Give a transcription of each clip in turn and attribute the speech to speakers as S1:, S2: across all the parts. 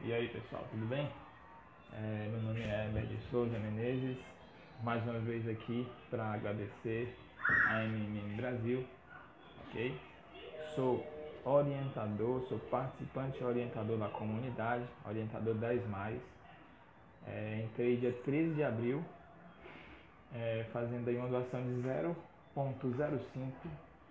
S1: E aí pessoal, tudo bem? Meu nome é Heber de Souza Menezes, mais uma vez aqui para agradecer a MMM Brasil, ok? Sou orientador, sou participante e orientador da comunidade, orientador 10+. Entrei dia 13 de abril, fazendo aí uma doação de 0,05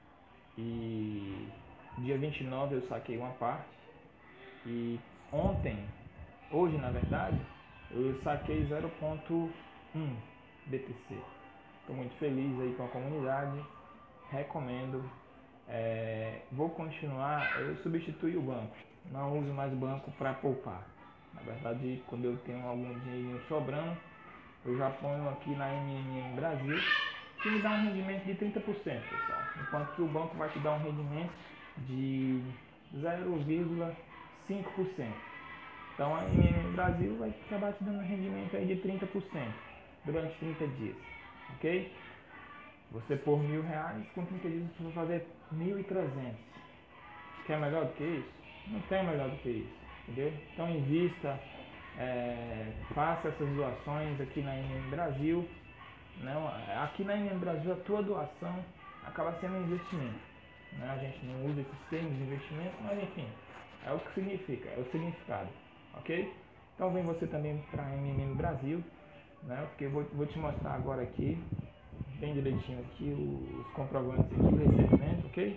S1: e dia 29 eu saquei uma parte e hoje na verdade, eu saquei 0,1 BTC. Estou muito feliz aí com a comunidade, recomendo. Vou continuar, eu substituí o banco, não uso mais banco para poupar. Na verdade, quando eu tenho algum dinheirinho sobrando, eu já ponho aqui na MMM Brasil, que me dá um rendimento de 30%, pessoal. Enquanto que o banco vai te dar um rendimento de 0,5%. Então a MMM Brasil vai acabar te dando um rendimento aí de 30% durante 30 dias, ok? Você por R$1.000, com 30 dias você vai fazer 1.300. Quer melhor do que isso? Não tem melhor do que isso, entendeu? Então invista, faça essas doações aqui na MMM Brasil. Não, aqui na MMM Brasil a tua doação acaba sendo um investimento, né? A gente não usa esses termos de investimento, mas enfim, é o que significa, é o significado, ok? Então vem você também para a MMM Brasil, né? Porque vou te mostrar agora aqui, bem direitinho aqui, os comprovantes aqui, o recebimento, ok?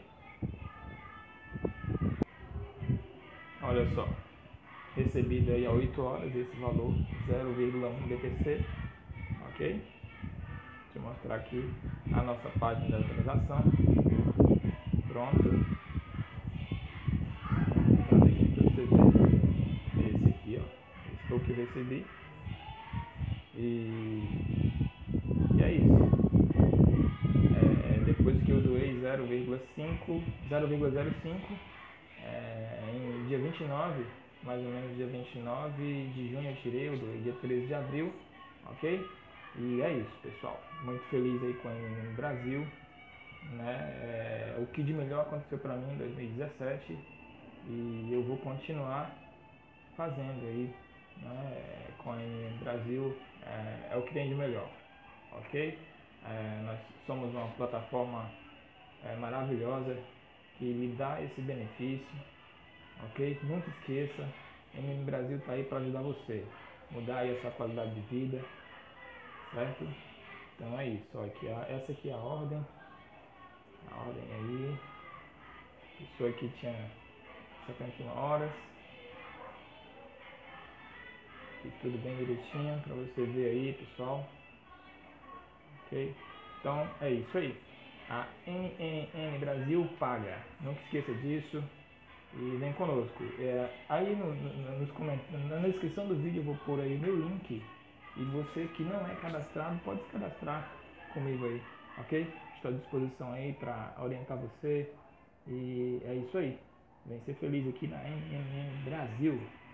S1: Olha só, recebido aí a 8 horas esse valor, 0,1 BTC, ok? Deixa eu mostrar aqui a nossa página da transação. Pronto. Tá aqui para você ver. Esse aqui, ó. Esse foi o que eu recebi. E é isso. Depois que eu doei 0,05, em dia 29, mais ou menos dia 29 de junho eu tirei, eu doei dia 13 de abril, ok? E é isso, pessoal. Muito feliz aí com a MMM Brasil, né? O que de melhor aconteceu para mim em 2017 e eu vou continuar fazendo aí, né? Com a MMM Brasil, é o que tem de melhor, ok? Nós somos uma plataforma maravilhosa que lhe dá esse benefício, ok? Nunca esqueça, a MMM Brasil está aí para ajudar você, mudar aí essa qualidade de vida, certo? Então é isso, ó, essa aqui é a ordem aí, isso aqui tinha 71 horas, e tudo bem direitinho para você ver aí, pessoal, ok? Então é isso aí, a MMM Brasil paga, nunca esqueça disso e vem conosco. Aí nos comentários, na descrição do vídeo eu vou pôr aí meu link e você que não é cadastrado pode se cadastrar comigo aí, ok? Estou à disposição aí para orientar você e é isso aí. Vem ser feliz aqui na MMM Brasil.